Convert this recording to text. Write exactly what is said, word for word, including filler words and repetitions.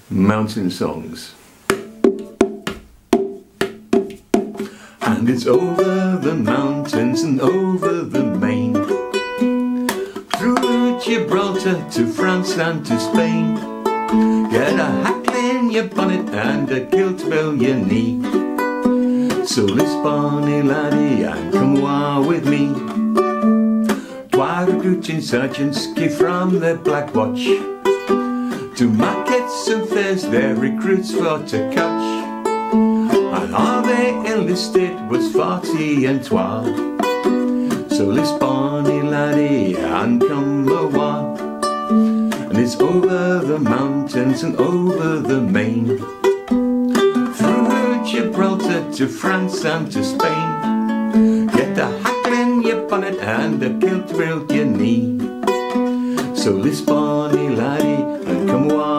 mountain songs. And it's over the mountains and over the main, through Gibralter to France and to Spain. Get a hackle in your bonnet and a kilt below your knee. So list bonny laddie and come wa with me. Twa Recruitin Sairgents came from their black watch, to markets and fairs their recruits for to catch. And all they enlisted was forty and twa. So list bonny laddie and come awa. And it's over the mountains and over the main, through Gibraltar to France and to Spain. Get a hackle in your bonnet and a kilt round your knee. So list bonny laddie and come awa.